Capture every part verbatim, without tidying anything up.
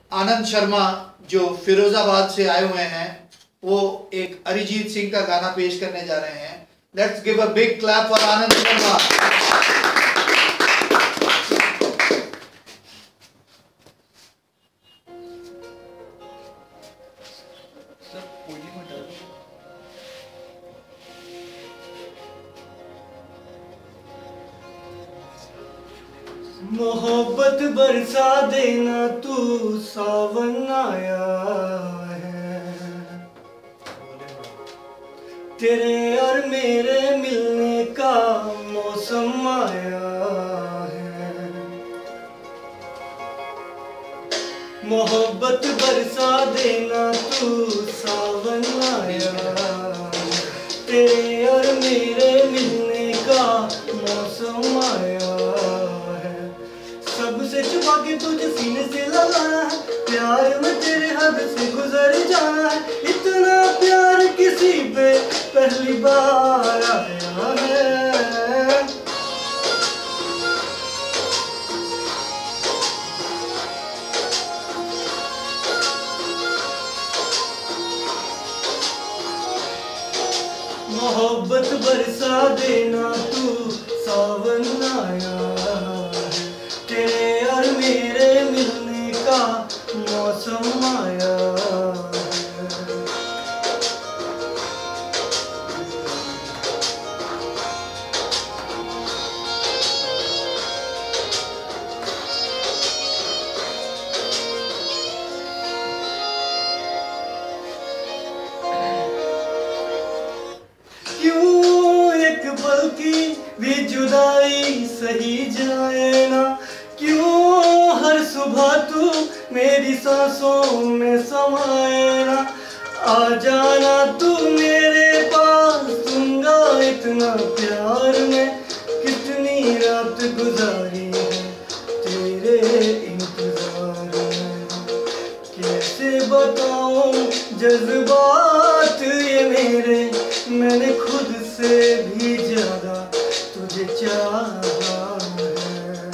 आनंद शर्मा जो फिरोजाबाद से आए हुए हैं, वो एक अरिजीत सिंह का गाना पेश करने जा रहे हैं। Let's give a big clap for Anand Sharma. मोहब्बत बरसा देना तू सावन आया है, तेरे और मेरे मिलने का मौसम आया है। मोहब्बत बरसा देना तू सावन आया, तेरे और मेरे मिलने का मौसम आया है। सबसे छुपा के तुझे सीने से लगाना है, प्यार में तेरे हद से गुजर जाना है। इतना प्यार किसी पे पहली बार आया है। मोहब्बत बरसा देना तू सावन आया, तेरे और मेरे मिलने का मौसम आया है। क्यों एक पल की भी जुदाई सही जाए ना, क्यों हर सुबह तू मेरी सांसों में समाए ना। आ जाना तू मेरे पास, दूंगा इतना प्यार में। कितनी रात गुजारी है तेरे इंतजार में, कैसे बताऊं जज्बात ये मेरे। मैंने खुद से भी ज्यादा तुझे चाहा है।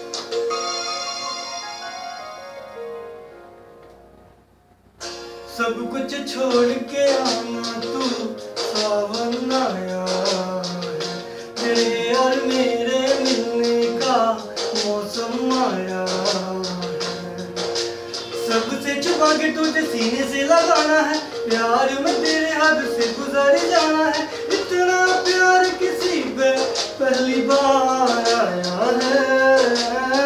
सब कुछ छोड़ के आना तू सावन आया है, तेरे और मेरे मिलने का मौसम आया है। सबसे छुपा के तुझे सीने से लगाना है, प्यार में तेरे हद से गुजर जाना है। इतना प्यार किसी पे पहली बार आया है।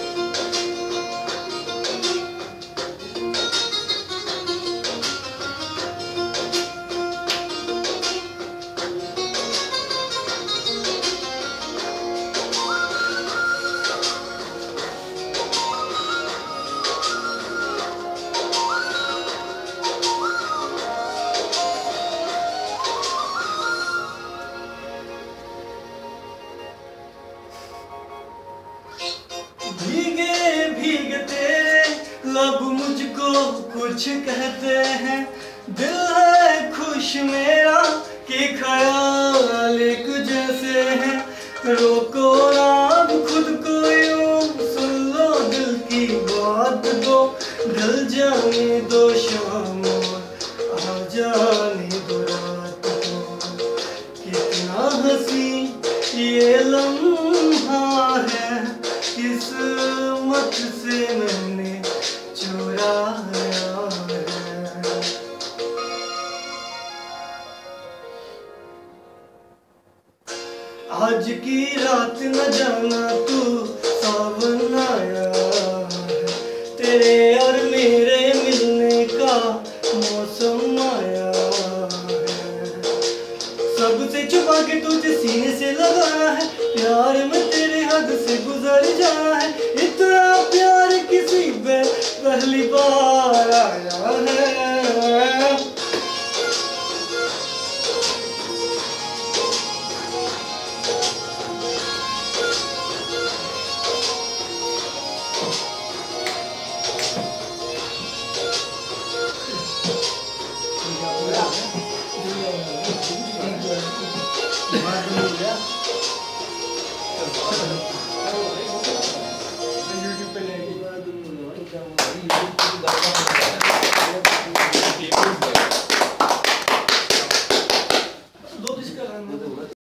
भीगे भीगे तेरे लब मुझको कुछ कहते हैं। दिल है खुश मेरा कि ख्याल एक जैसे हैं। रोको ना अब खुद को यूं, सुन लो दिल की बात दो। ढल जाने दो शाम और आ जाने दो रात को। कितना हंसी ये लम्हा है, किस्मत से मैंने चुराया है। आज की रात न जाना तू सावन आया है, तेरे और मेरे मिलने का मौसम आया है। सबसे छुपा के तुझे सीने से लगाना है, प्यार में तेरे हद से गुजर जाना है। इतना प्यार किसी पे पहली बार आया है। दो दिश का गाना